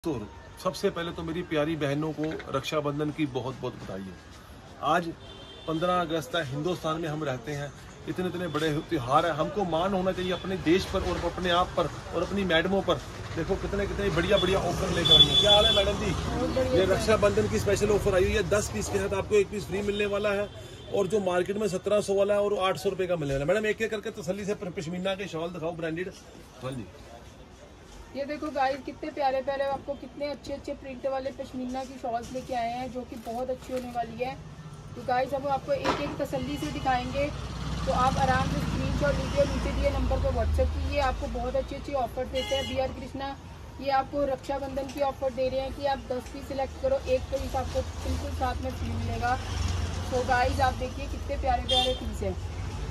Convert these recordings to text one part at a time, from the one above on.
तो सबसे पहले तो मेरी प्यारी बहनों को रक्षाबंधन की बहुत बहुत बधाई है। आज 15 अगस्त है, हिंदुस्तान में हम रहते हैं, इतने इतने बड़े त्योहार है, हमको मान होना चाहिए अपने देश पर और अपने आप पर और अपनी मैडमों पर। देखो कितने कितने बढ़िया बढ़िया ऑफर लेकर आई है। क्या हाल है मैडम जी? ये रक्षाबंधन की स्पेशल ऑफर आई हुई है। 10 पीस के साथ आपको 1 पीस फ्री मिलने वाला है और जो मार्केट में 1700 वाला है और 800 रुपए का मिलने वाला है। मैडम एक एक करके तसल्ली से पश्मीना के शॉल दिखाओ ब्रांडेड। हाँ जी, ये देखो गाइस कितने प्यारे प्यारे आपको कितने अच्छे अच्छे प्रिंट वाले पश्मीना की शॉल्स लेके आए हैं जो कि बहुत अच्छी होने वाली है। तो गाइस अब आपको एक एक तसल्ली से दिखाएंगे, तो आप आराम से स्क्रीनशॉट लीजिए, नीचे दिए नंबर पर व्हाट्सएप कीजिए। आपको बहुत अच्छी अच्छी ऑफर देते हैं BR कृष्णा। ये आपको रक्षाबंधन की ऑफर दे रहे हैं कि आप 10 पीस सिलेक्ट करो, 1 पीस आपको बिल्कुल साथ में फ्री मिलेगा। तो गाइस आप देखिए कितने प्यारे प्यारे पीस है।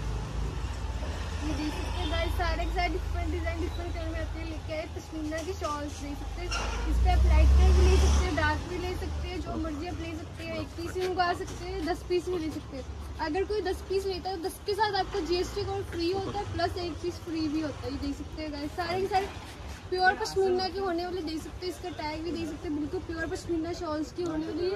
ये देख सकते हैं गाइस, सारे के सारे डिफरेंट डिजाइन डिफरेंट कलर में आते हैं। लेके आए पश्मीना की शॉल्स ले सकते हैं। इस पर आप लाइट कलर भी ले सकते हैं, डार्क भी ले सकते हैं, जो मर्जी आप ले सकते हैं। 1 पीस भी मंगा सकते हैं, 10 पीस भी ले सकते हैं। अगर कोई 10 पीस लेता है तो 10 के साथ आपको GST कोड फ्री होता है, प्लस 1 पीस फ्री भी होता है। ये देख सकते हैं गाइस, सारे के सारे प्योर पश्मीना के होने वाले दे सकते हैं। इसका टैग भी दे सकते हैं, बिल्कुल प्योर पश्मीना शॉल्स की होने वाली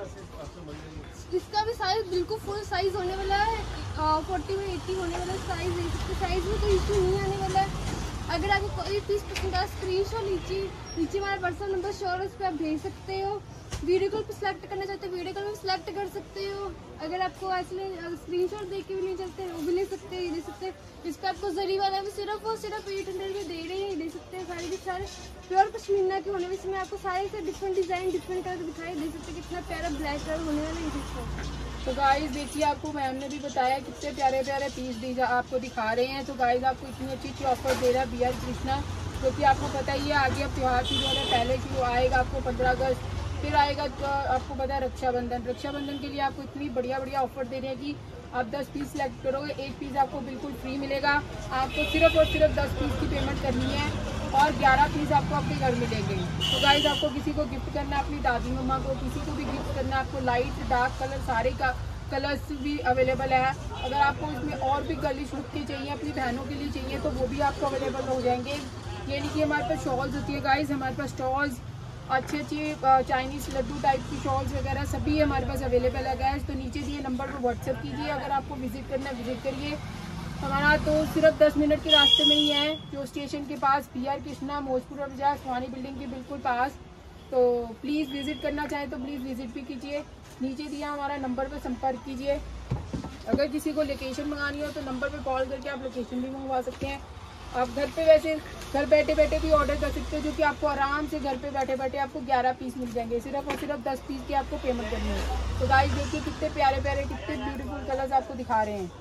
है। इसका भी साइज बिल्कुल फुल साइज होने वाला है, 40 में 80 होने वाला साइज दे सकते हैं। साइज में कोई इशू नहीं आने वाला है। अगर आपको कोई पीस पसंद आए स्क्रीनशॉट नीचे हमारा पर्सनल नंबर शो है, उस पर आप भेज सकते हो। वीडियो कॉल पे सिलेक्ट करना चाहते हो, वीडियो कॉल में सिलेक्ट कर सकते हो। अगर आपको ऐसे स्क्रीनशॉट देख के भी नहीं चलते वो भी ले सकते हैं, ये ले सकते हैं। इस पर आपको जरी वाला भी सिर्फ 800 में दे रहे हैं, ले सकते हैं। सारे के सारे प्योर पश्मीना के होने में इसमें आपको सारे से डिफरेंट डिजाइन डिफरेंट कलर दिखाई दे सकते हैं। कितना प्यारा ब्लैक कलर होने वाला है। तो गाइस देखिए, आपको मैम ने भी बताया कितने प्यारे प्यारे पीस आपको दिखा रहे हैं। तो गाइस आपको इतनी अच्छी अच्छी ऑफर दे रहा है BR कृष्णा, क्योंकि आपको पता ही है आगे अब त्योहार शुरू होने पहले शुरू आएगा आपको 15 अगस्त, फिर आएगा तो आपको पता है रक्षाबंधन। रक्षाबंधन के लिए आपको इतनी बढ़िया बढ़िया ऑफर दे रहे हैं कि आप 10 पीस सेलेक्ट करोगे, 1 पीस आपको बिल्कुल फ्री मिलेगा। आपको सिर्फ और सिर्फ 10 पीस की पेमेंट करनी है और 11 पीस आपको अपने घर में देंगे। तो गाइस आपको किसी को गिफ्ट करना, अपनी दादी मम्मा को किसी को भी गिफ्ट करना, आपको लाइट डार्क कलर सारे का कलर्स भी अवेलेबल है। अगर आपको इसमें और भी गर्लिश लुक के चाहिए, अपनी बहनों के लिए चाहिए, तो वो भी आपको अवेलेबल हो जाएंगे। ये नहीं कि हमारे पास शॉल्स होती है गाइस, हमारे पास स्टॉल्स अच्छी अच्छी चाइनीज़ लड्डू टाइप की शॉल्स वगैरह सभी हमारे पास अवेलेबल है गाइस। तो नीचे दिए नंबर पर व्हाट्सएप कीजिए। अगर आपको विजिट करना है विजिट करिए। हमारा तो सिर्फ 10 मिनट के रास्ते में ही है, जो स्टेशन के पास BR कृष्णा मोजपुरा बाजार स्वानी बिल्डिंग के बिल्कुल पास। तो प्लीज़ विजिट करना चाहें तो प्लीज़ विजिट भी कीजिए। नीचे दिया हमारा नंबर पर संपर्क कीजिए। अगर किसी को लोकेशन मंगानी हो तो नंबर पर कॉल करके आप लोकेशन भी मंगवा सकते हैं। आप घर पे वैसे घर बैठे बैठे भी ऑर्डर कर सकते हो, जो कि आपको आराम से घर पे बैठे बैठे आपको 11 पीस मिल जाएंगे। सिर्फ और सिर्फ 10 पीस की आपको पेमेंट करनी है। तो गाइस देखिए कितने प्यारे प्यारे कितने ब्यूटीफुल कलर्स आपको दिखा रहे हैं।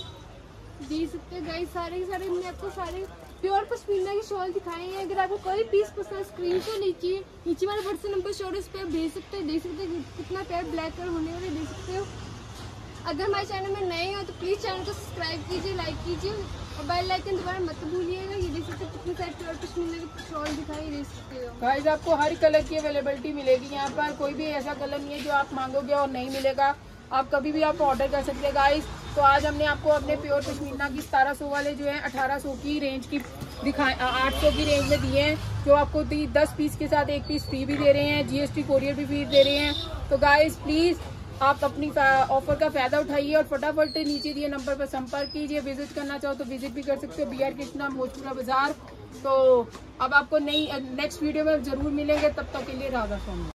देख सकते हैं गाइस, सारे के सारे हमने आपको सारे प्योर पश्मीना की शॉल दिखाए हैं। अगर आपको कोई पीस पसंद स्क्रीनशॉट लीजिए, नीचे हमारा व्हाट्सएप नंबर शो है, उस पर भेज सकते हैं। देख सकते हैं कितना प्यारा ब्लैक कलर होने वाले देख सकते हो। अगर हमारे चैनल में नए हो तो प्लीज़ चैनल को सब्सक्राइब कीजिए, लाइक कीजिए और बेल आइकन दोबारा मत भूलिएगा। ये देख सकते हैं कितने सारे प्योर पश्मीना की शॉल दिखाई दे सकते हो। गाइस आपको हर कलर की अवेलेबिलिटी मिलेगी यहाँ पर, कोई भी ऐसा कलर नहीं है जो आप मांगोगे और नहीं मिलेगा। आप कभी भी आप ऑर्डर कर सकते हैं गाइस। तो आज हमने आपको अपने प्योर पश्मीना की 1700 वाले जो है 1800 की रेंज की दिखाए, 800 की रेंज में दिए हैं, जो आपको 10 पीस के साथ 1 पीस फ्री भी दे रहे हैं, GST कोरियर भी फ्री दे रहे हैं। तो गाइस प्लीज़ आप अपनी ऑफर का फायदा उठाइए और फटाफट नीचे दिए नंबर पर संपर्क कीजिए। विजिट करना चाहो तो विजिट भी कर सकते हो BR कृष्णा मोजपुरा बाजार। तो अब आपको नेक्स्ट वीडियो में जरूर मिलेंगे, तब तक के लिए राधा स्वामी।